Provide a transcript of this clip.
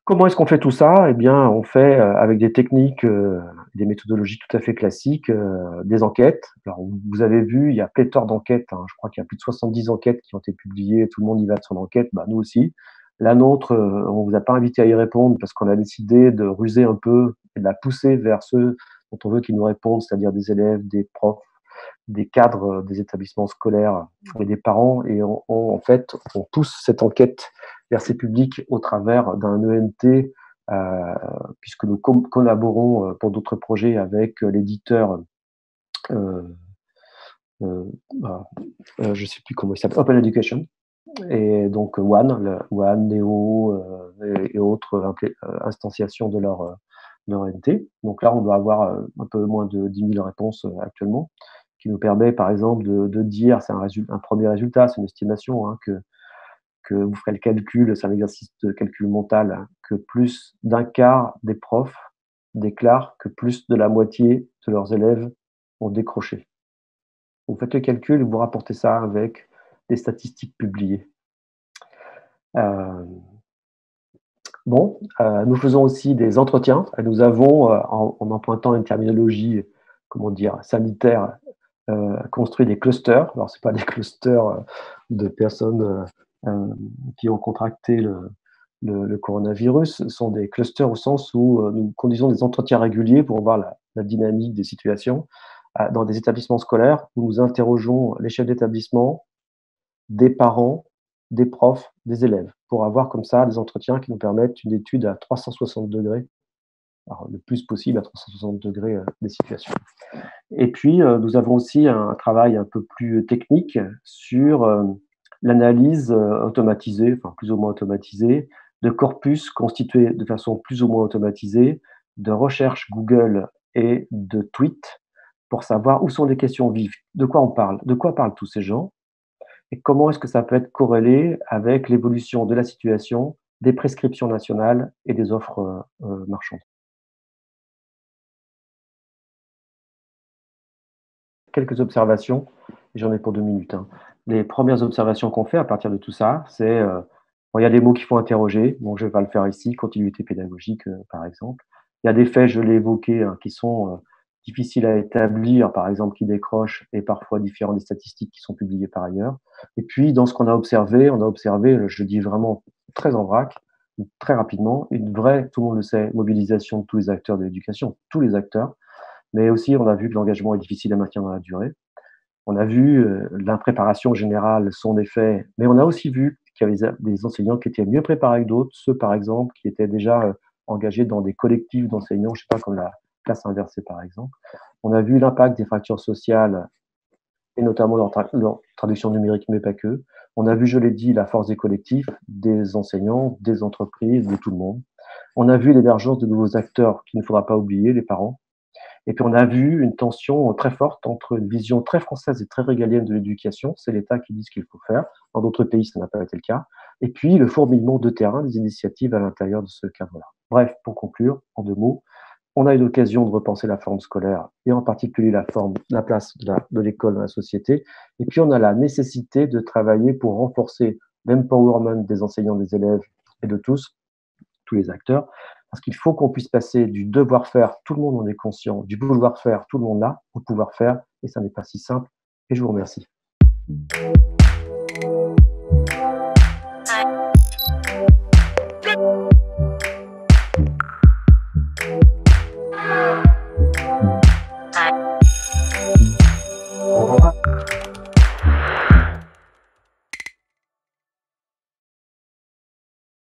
Comment est-ce qu'on fait tout ça? Eh bien, on fait, avec des techniques, des méthodologies tout à fait classiques, des enquêtes. Alors vous avez vu, il y a pléthore d'enquêtes, hein. Je crois qu'il y a plus de 70 enquêtes qui ont été publiées, tout le monde y va de son enquête, bah, nous aussi. La nôtre, on vous a pas invité à y répondre parce qu'on a décidé de ruser un peu et de la pousser vers ceux dont on veut qu'ils nous répondent, c'est-à-dire des élèves, des profs, des cadres, des établissements scolaires et des parents, et en fait, on pousse cette enquête vers ces publics au travers d'un ENT, puisque nous collaborons pour d'autres projets avec l'éditeur, euh, bah, je ne sais plus comment il s'appelle, Open Education, et donc One, Neo, et autres instantiations de leur ENT. Donc là, on doit avoir un peu moins de 10 000 réponses actuellement, qui nous permet, par exemple, de dire, c'est un premier résultat, c'est une estimation, hein, que vous ferez le calcul, c'est un exercice de calcul mental, hein, que plus d'un quart des profs déclarent que plus de la moitié de leurs élèves ont décroché. Vous faites le calcul et vous rapportez ça avec des statistiques publiées. Euh, bon, nous faisons aussi des entretiens. Nous avons, en empruntant une terminologie, comment dire, sanitaire, construit des clusters. Alors, ce pas des clusters de personnes qui ont contracté le coronavirus, ce sont des clusters au sens où nous conduisons des entretiens réguliers pour voir la dynamique des situations dans des établissements scolaires où nous interrogeons les chefs d'établissement, des parents, des profs, des élèves, pour avoir comme ça des entretiens qui nous permettent une étude à 360 degrés, alors le plus possible à 360 degrés des situations. Et puis, nous avons aussi un travail un peu plus technique sur l'analyse automatisée, enfin plus ou moins automatisée, de corpus constitués de façon plus ou moins automatisée, de recherches Google et de tweets pour savoir où sont les questions vives, de quoi parlent tous ces gens, et comment est-ce que ça peut être corrélé avec l'évolution de la situation, des prescriptions nationales et des offres marchandes. Quelques observations, j'en ai pour 2 minutes, hein. Les premières observations qu'on fait à partir de tout ça, c'est, bon, il y a des mots qu'il faut interroger, donc je vais pas le faire ici, continuité pédagogique, par exemple. Il y a des faits, je l'ai évoqué, hein, qui sont, difficiles à établir, par exemple, qui décrochent et parfois différents des statistiques qui sont publiées par ailleurs. Et puis dans ce qu'on a observé, je dis vraiment très en vrac, très rapidement, une vraie, tout le monde le sait, mobilisation de tous les acteurs de l'éducation, tous les acteurs, mais aussi, on a vu que l'engagement est difficile à maintenir dans la durée. On a vu l'impréparation générale, son effet, mais on a aussi vu qu'il y avait des enseignants qui étaient mieux préparés que d'autres, ceux par exemple qui étaient déjà engagés dans des collectifs d'enseignants, je sais pas, comme la classe inversée par exemple. On a vu l'impact des fractures sociales et notamment leur traduction numérique, mais pas que. On a vu, je l'ai dit, la force des collectifs, des enseignants, des entreprises, de tout le monde. On a vu l'émergence de nouveaux acteurs qu'il ne faudra pas oublier, les parents. Et puis on a vu une tension très forte entre une vision très française et très régalienne de l'éducation, c'est l'État qui dit ce qu'il faut faire, dans d'autres pays ça n'a pas été le cas, et puis le fourmillement de terrain des initiatives à l'intérieur de ce cadre-là. Bref, pour conclure, en 2 mots, on a eu l'occasion de repenser la forme scolaire et en particulier la place de l'école dans la société, et puis on a la nécessité de travailler pour renforcer l'empowerment des enseignants, des élèves et de tous les acteurs, parce qu'il faut qu'on puisse passer du devoir faire, tout le monde en est conscient, du vouloir faire, tout le monde là, au pouvoir faire, et ça n'est pas si simple. Et je vous remercie.